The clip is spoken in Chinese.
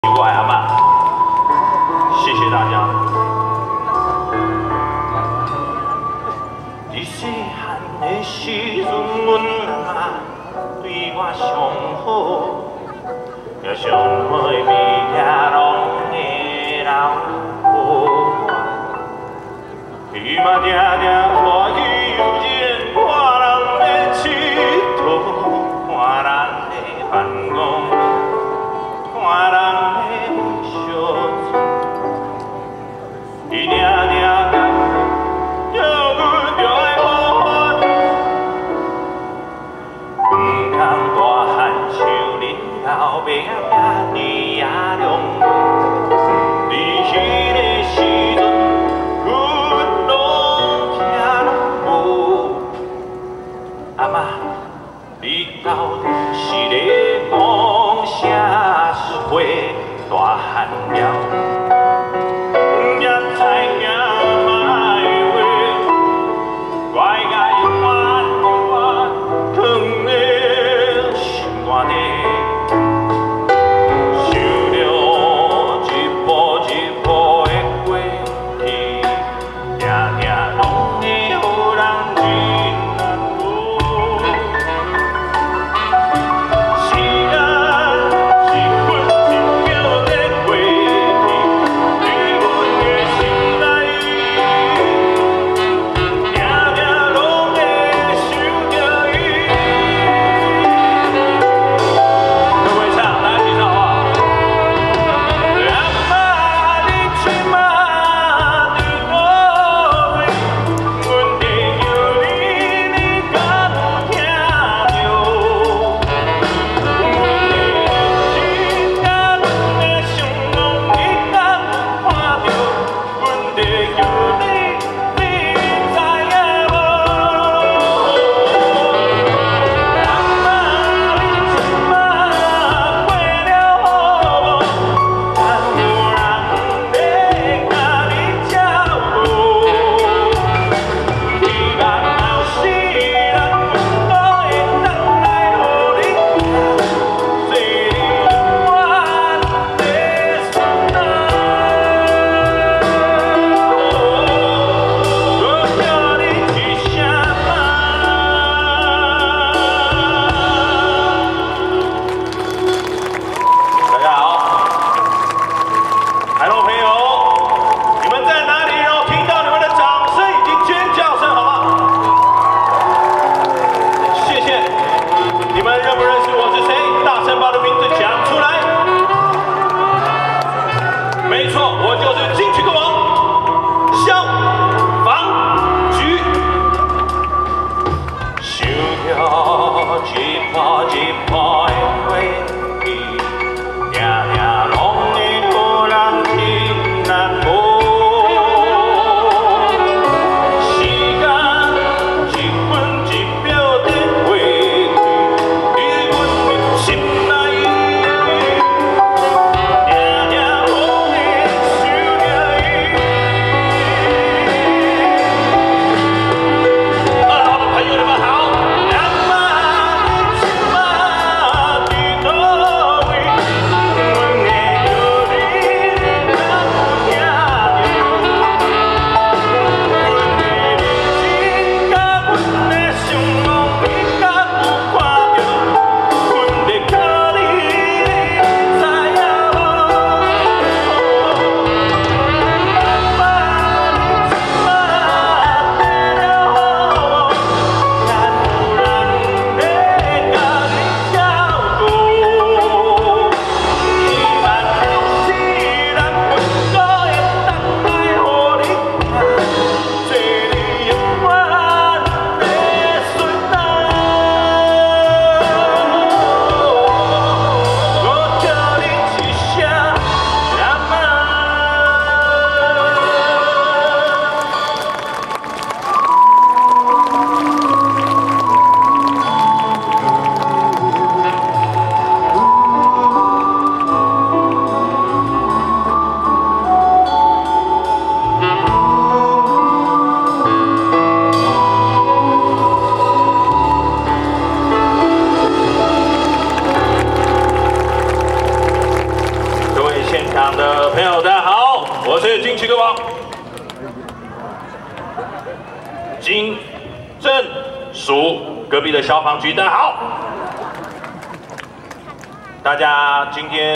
我的阿嬷，谢谢大家。你细汉的时阵，阮阿嬷对我上好，也上好的物件拢会留予我。伊嘛定定带去幼稚园，看人咧佚佗，看人咧办公，看人咧相处。伊定定讲，叫阮着爱好好读，毋通大汉像恁老爸遐尼也两岁。伫迄个时阵，阮拢听拢无。阿嬷，你到底是咧讲啥话？大汉了。 现场的朋友，大家好，我是金曲歌王金正淑，隔壁的消防局，大家好。大家今天。